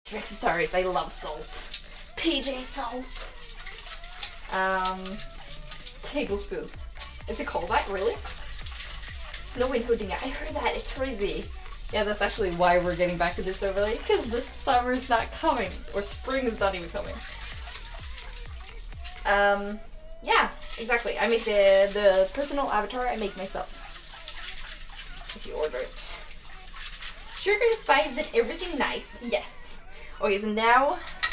accessories. I love salt. PJ salt. Tablespoons. Is it called that? Really? Snow and hooding. I heard that. It's crazy. Yeah, that's actually why we're getting back to this overlay, because the summer is not coming, or spring is not even coming. Yeah, exactly. I make the personal avatar. I make myself. If you order it. Sugar and spice and everything nice. Yes. Okay, so now